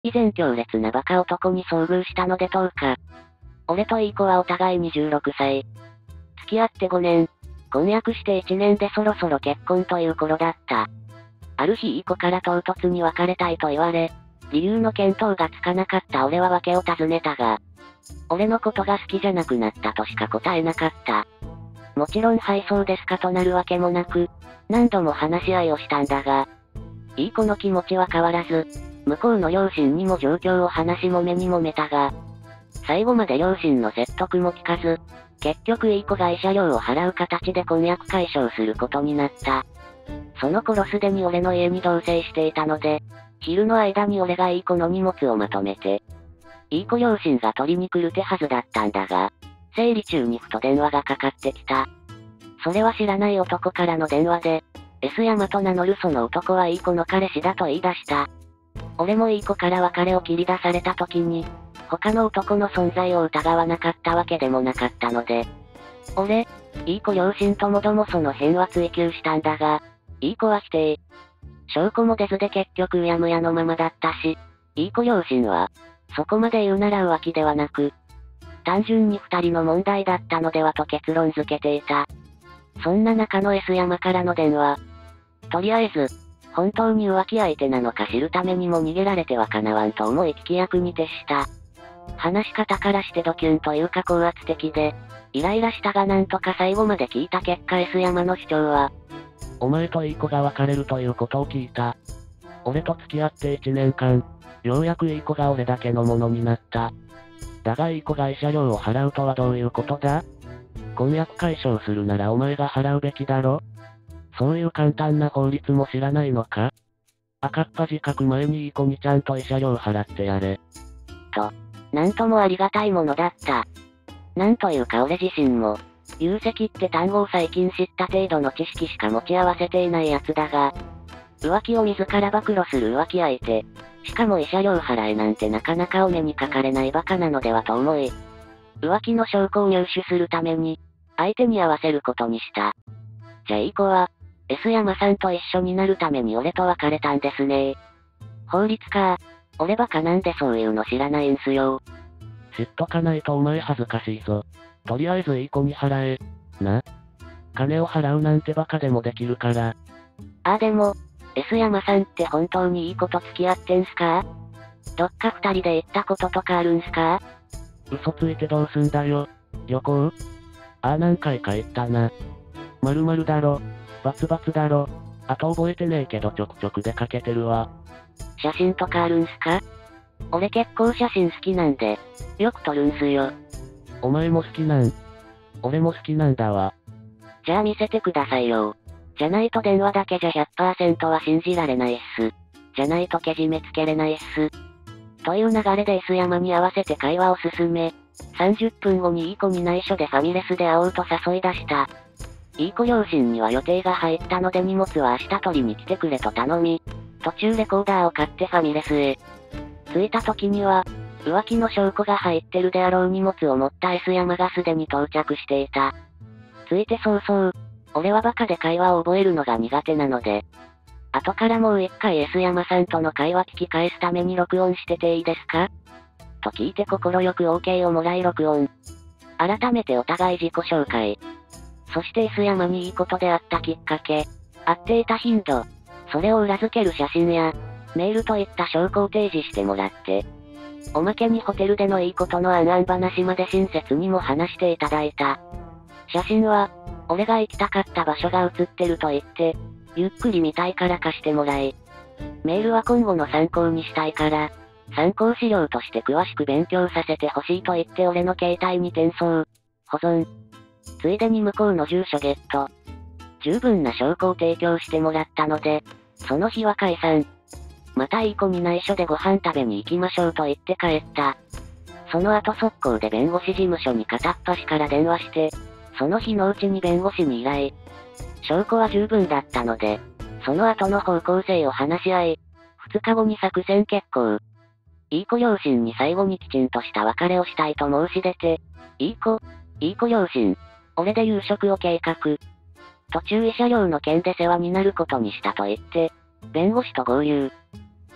以前強烈なバカ男に遭遇したので10日。俺といい子はお互い26歳。付き合って5年。婚約して1年でそろそろ結婚という頃だった。ある日いい子から唐突に別れたいと言われ、理由の見当がつかなかった俺は訳を尋ねたが、俺のことが好きじゃなくなったとしか答えなかった。もちろんはいそうですかとなるわけもなく、何度も話し合いをしたんだが、いい子の気持ちは変わらず、向こうの両親にも状況を話し揉めに揉めたが、最後まで両親の説得も聞かず、結局いい子が慰謝料を払う形で婚約解消することになった。その頃すでに俺の家に同棲していたので、昼の間に俺がいい子の荷物をまとめて、いい子両親が取りに来る手はずだったんだが、生理中にふと電話がかかってきた。それは知らない男からの電話で、S 山と名乗るその男はいい子の彼氏だと言い出した。俺もいい子から別れを切り出された時に、他の男の存在を疑わなかったわけでもなかったので、俺、いい子両親ともどもその辺は追求したんだが、いい子は否定。証拠も出ずで結局うやむやのままだったし、いい子両親は、そこまで言うなら浮気ではなく、単純に二人の問題だったのではと結論付けていた。そんな中の S 山からの電話。とりあえず、本当に浮気相手なのか知るためにも逃げられてはかなわんと思い聞き役に徹した。話し方からしてドキュンというか高圧的で、イライラしたがなんとか最後まで聞いた結果 S 山の主張は、 お前といい子が別れるということを聞いた。俺と付き合って1年間、ようやくいい子が俺だけのものになった。だがいい子が慰謝料を払うとはどういうことだ？婚約解消するならお前が払うべきだろ？そういう簡単な法律も知らないのか？赤っ恥かく前にいい子にちゃんと慰謝料払ってやれ。 と、なんともありがたいものだった。なんというか俺自身も、有責って単語を最近知った程度の知識しか持ち合わせていない奴だが、浮気を自ら暴露する浮気相手、しかも慰謝料払えなんてなかなかお目にかかれないバカなのではと思い、浮気の証拠を入手するために、相手に合わせることにした。じゃあいい子は、S 山さんと一緒になるために俺と別れたんですね。法律家、俺バカなんでそういうの知らないんすよ。 知っとかないとお前恥ずかしいぞ。とりあえずいい子に払え。な。金を払うなんてバカでもできるから。 ああでも、S 山さんって本当にいい子と付き合ってんすか？どっか二人で行ったこととかあるんすか？ 嘘ついてどうすんだよ。旅行？ああ何回か行ったな。〇〇だろ。バツバツだろ。あと覚えてねえけどちょくちょく出かけてるわ。 写真とかあるんすか？俺結構写真好きなんで、よく撮るんすよ。 お前も好きなん？俺も好きなんだわ。 じゃあ見せてくださいよ。じゃないと電話だけじゃ 100% は信じられないっす。じゃないとけじめつけれないっす。という流れで S 山に合わせて会話を進め、30分後にいい子に内緒でファミレスで会おうと誘い出した。いい子両親には予定が入ったので荷物は明日取りに来てくれと頼み、途中レコーダーを買ってファミレスへ。着いた時には、浮気の証拠が入ってるであろう荷物を持った S 山がすでに到着していた。着いて早々、俺はバカで会話を覚えるのが苦手なので、後からもう一回 S 山さんとの会話聞き返すために録音してていいですか？と聞いて快く OK をもらい録音。改めてお互い自己紹介。そして S 山にいいことであったきっかけ、会っていた頻度、それを裏付ける写真や、メールといった証拠を提示してもらって、おまけにホテルでのいいことのあんあん話まで親切にも話していただいた。写真は、俺が行きたかった場所が写ってると言って、ゆっくり見たいから貸してもらい。メールは今後の参考にしたいから、参考資料として詳しく勉強させてほしいと言って俺の携帯に転送、保存。ついでに向こうの住所ゲット。十分な証拠を提供してもらったので、その日は解散。またいい子に内緒でご飯食べに行きましょうと言って帰った。その後速攻で弁護士事務所に片っ端から電話して、その日のうちに弁護士に依頼。証拠は十分だったので、その後の方向性を話し合い、2日後に作戦決行。いい子両親に最後にきちんとした別れをしたいと申し出て、いい子両親、俺で夕食を計画。途中慰謝料の件で世話になることにしたと言って、弁護士と合流。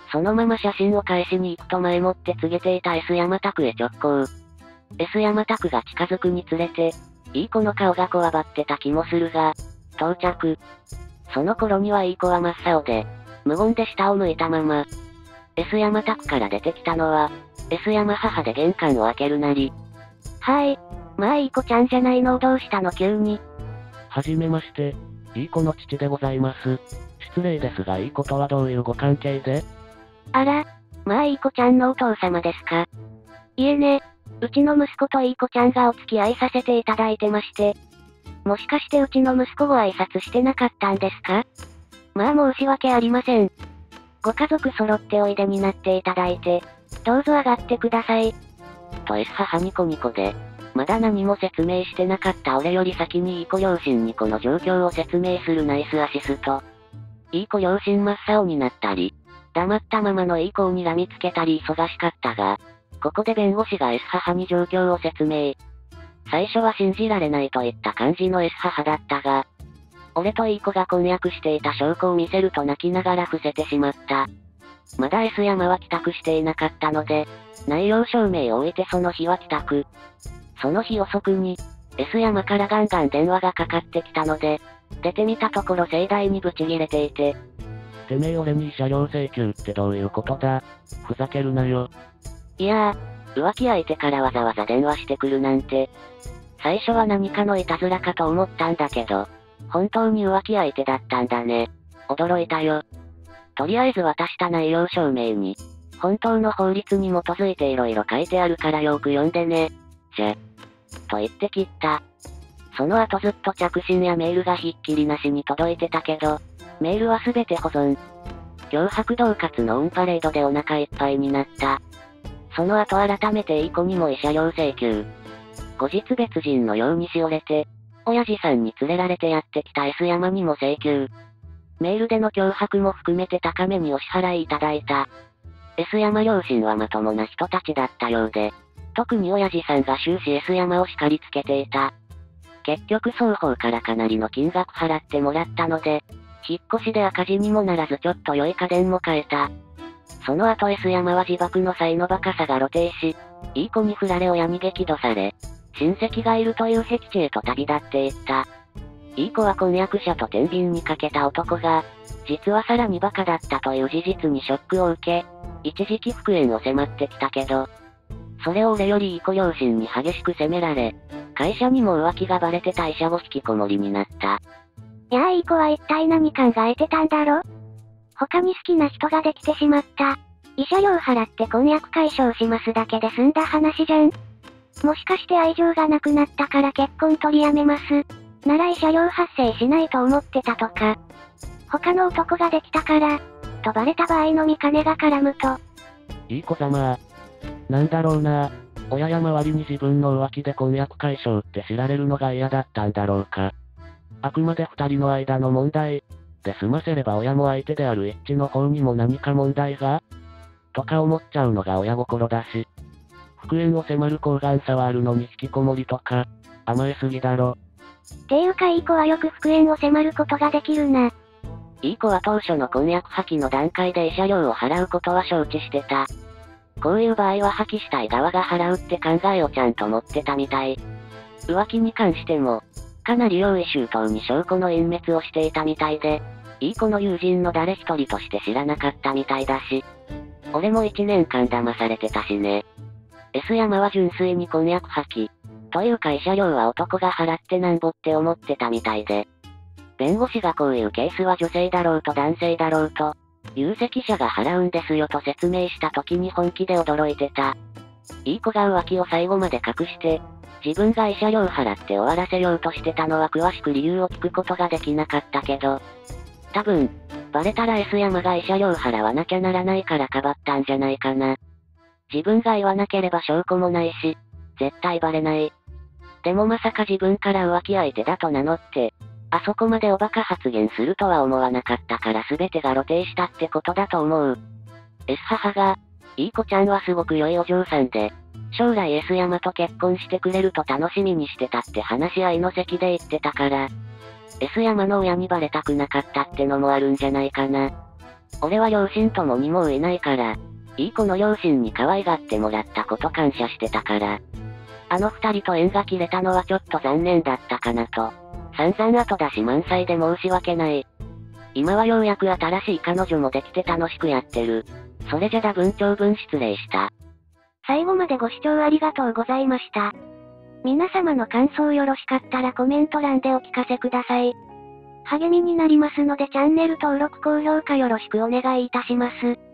そのまま写真を返しに行くと前もって告げていた S 山拓へ直行。S 山拓が近づくにつれて、いい子の顔がこわばってた気もするが、到着。その頃にはいい子は真っ青で、無言で下を向いたまま、S 山拓から出てきたのは、S 山母で玄関を開けるなり。 はーい。まあいい子ちゃんじゃないのどうしたの急に。 はじめまして、いい子の父でございます。失礼ですがいい子とはどういうご関係で？ あら、まあいい子ちゃんのお父様ですか。いえね、うちの息子といい子ちゃんがお付き合いさせていただいてまして。もしかしてうちの息子ご挨拶してなかったんですか？まあ申し訳ありません。ご家族揃っておいでになっていただいて、どうぞ上がってください。 と S 母ニコニコで、まだ何も説明してなかった俺より先にいい子両親にこの状況を説明するナイスアシスト。いい子両親真っ青になったり、黙ったままのいい子を睨みつけたり忙しかったが、ここで弁護士が S 母に状況を説明。最初は信じられないといった感じの S 母だったが、俺といい子が婚約していた証拠を見せると泣きながら伏せてしまった。まだ S 山は帰宅していなかったので、内容証明を置いてその日は帰宅。その日遅くに、S 山からガンガン電話がかかってきたので、出てみたところ盛大にブチギレていて。 てめえ俺に慰謝料請求ってどういうことだ？ふざけるなよ。 いやー、浮気相手からわざわざ電話してくるなんて。最初は何かのいたずらかと思ったんだけど、本当に浮気相手だったんだね。驚いたよ。とりあえず渡した内容証明に、本当の法律に基づいて色々書いてあるからよく読んでね。じゃ。と言って切った。その後ずっと着信やメールがひっきりなしに届いてたけど、メールはすべて保存。脅迫恫喝のオンパレードでお腹いっぱいになった。その後改めていい子にも慰謝料請求。後日別人のようにしおれて、親父さんに連れられてやってきた S 山にも請求。メールでの脅迫も含めて高めにお支払いいただいた。S 山両親はまともな人たちだったようで、特に親父さんが終始 S 山を叱りつけていた。結局双方からかなりの金額払ってもらったので、引っ越しで赤字にもならずちょっと良い家電も買えた。その後 S 山は自爆の際のバカさが露呈し、いい子に振られ親に激怒され、親戚がいるという僻地へと旅立っていった。いい子は婚約者と天秤にかけた男が、実はさらにバカだったという事実にショックを受け、一時期復縁を迫ってきたけど、それを俺よりいい子両親に激しく責められ、会社にも浮気がバレて退社後引きこもりになった。 いやーいい子は一体何考えてたんだろ？他に好きな人ができてしまった。慰謝料払って婚約解消しますだけで済んだ話じゃん。もしかして愛情がなくなったから結婚取りやめます。なら慰謝料発生しないと思ってたとか。他の男ができたから、とバレた場合の見金が絡むと。 いい子様。なんだろうな。親や周りに自分の浮気で婚約解消って知られるのが嫌だったんだろうか。あくまで二人の間の問題で済ませれば親も相手である一致の方にも何か問題がとか思っちゃうのが親心だし。復縁を迫る高顔さはあるのに引きこもりとか、甘えすぎだろ。 ていうかいい子はよく復縁を迫ることができるな。 いい子は当初の婚約破棄の段階で慰謝料を払うことは承知してた。こういう場合は破棄したい側が払うって考えをちゃんと持ってたみたい。浮気に関しても、かなり用意周到に証拠の隠滅をしていたみたいで、いい子の友人の誰一人として知らなかったみたいだし。俺も1年間騙されてたしね。S 山は純粋に婚約破棄。というか慰謝料は男が払ってなんぼって思ってたみたいで。弁護士がこういうケースは女性だろうと男性だろうと、有責者が払うんですよと説明した時に本気で驚いてた。いい子が浮気を最後まで隠して、自分が慰謝料払って終わらせようとしてたのは詳しく理由を聞くことができなかったけど、多分、バレたら S 山が慰謝料払わなきゃならないからかばったんじゃないかな。自分が言わなければ証拠もないし、絶対バレない。でもまさか自分から浮気相手だと名乗って、あそこまでおバカ発言するとは思わなかったから全てが露呈したってことだと思う。S 母が、いい子ちゃんはすごく良いお嬢さんで、将来 S 山と結婚してくれると楽しみにしてたって話し合いの席で言ってたから、S 山の親にバレたくなかったってのもあるんじゃないかな。 俺は両親ともにもういないから、いい子の両親に可愛がってもらったこと感謝してたから。あの二人と縁が切れたのはちょっと残念だったかなと。散々後出し満載で申し訳ない。今はようやく新しい彼女もできて楽しくやってる。それじゃ多分長文失礼した。 最後までご視聴ありがとうございました。皆様の感想よろしかったらコメント欄でお聞かせください。励みになりますのでチャンネル登録高評価よろしくお願いいたします。